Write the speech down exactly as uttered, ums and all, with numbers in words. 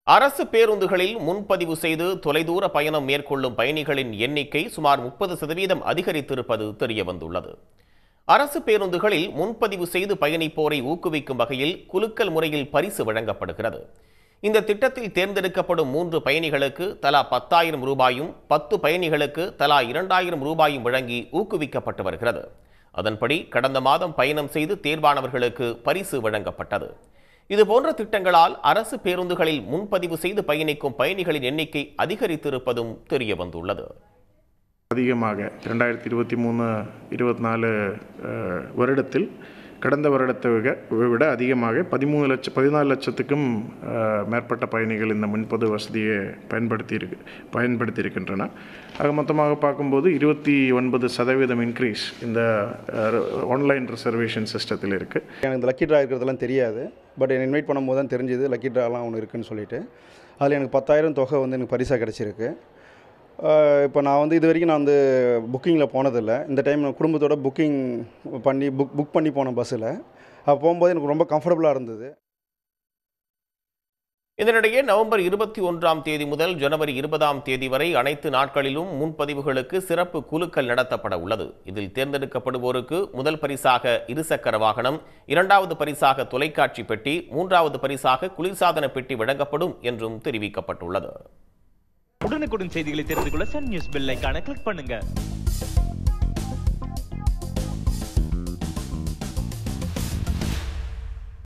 அரசு பேருந்துகளில் முன்பதிவு செய்து தொலைதூர பயணம் மேற்கொள்ளும் பயணிகளின் எண்ணிக்கை சுமார் முப்பது சதவீதம் அதிகரித்திருப்பது தெரியவந்துள்ளது. அரசு பேருந்துகளில் முன்பதிவு செய்து பயணிப்போரை ஊக்குவிக்கும் வகையில் குலுக்கல் முறையில் பரிசு வழங்கப்படுகிறது. இந்த திட்டத்தில் தேர்ந்தெடுக்கப்படும் மூன்று பயணிகளுக்கு தலா பத்தாயிரம் ரூபாயும் பத்து பயணிகளுக்கு தலா இரண்டாயிரம் ரூபாயும் வழங்கி ஊக்குவிக்கப்பட்டு வருகிறது. அதன்படி கடந்த மாதம் பயணம் செய்து தேர்வானவர்களுக்கு பரிசு வழங்கப்பட்டது. இதுபோன்ற திட்டங்களால் அரசு பேருந்துகளில் முன்பதிவு செய்து பயணிக்கும் பயணிகளின் எண்ணிக்கை அதிகரித்திருப்பதும் தெரிய வந்துள்ளது. அதிகமாக இரண்டாயிரத்தி இருபத்தி மூணு இருபத்தி நாலு வருடத்தில் கடந்த வருடத்தை விட அதிகமாக பதிமூணு லட்சம் பதினாலு லட்சத்துக்கும் மேற்பட்ட பயணிகள் இந்த முன்பதிவு வசதியை பயன்படுத்தி இருக்கு பயன்படுத்தி இருக்கின்றன. ஆக மொத்தமாக பார்க்கும்போது இருபத்தி ஒன்பது சதவீதம் இன்க்ரீஸ் இந்த ஆன்லைன் ரிசர்வேஷன் சிஸ்டத்தில் இருக்குது. எனக்கு இந்த லக்கி ட்ரா இருக்கிறதெல்லாம் தெரியாது. பட் என்னை இன்வைட் பண்ணும்போது தான் தெரிஞ்சுது லக்கி ட்ராலாம் ஒன்று இருக்குதுன்னு சொல்லிட்டு. அதில் எனக்கு பத்தாயிரம் தொகை வந்து எனக்கு பரிசாக கிடச்சிருக்கு. இப்போ நான் வந்து இது வரைக்கும் நான் வந்து புக்கிங்கில் போனதில்லை. இந்த டைம் நான் குடும்பத்தோட புக்கிங் பண்ணி புக் புக் பண்ணி போன பஸ்ஸில் அப்போ போகும்போது எனக்கு ரொம்ப கம்ஃபர்டபுளாக இருந்தது. இதனிடையே நவம்பர் இருபத்தி ஒன்றாம் தேதி முதல் ஜனவரி இருபதாம் தேதி வரை அனைத்து நாட்களிலும் முன்பதிவுகளுக்கு சிறப்பு குலுக்கல் நடத்தப்பட உள்ளது. இதில் தேர்ந்தெடுக்கப்படுவோருக்கு முதல் பரிசாக இருசக்கர வாகனம், இரண்டாவது பரிசாக தொலைக்காட்சி பெட்டி, மூன்றாவது பரிசாக குளிர்சாதன பெட்டி வழங்கப்படும் என்றும் தெரிவிக்கப்பட்டுள்ளது. உடனுக்குடன் செய்திகளை தெரிந்து கொள்ள சன் நியூஸ் பெல் ஐகானை கிளிக் பண்ணுங்க.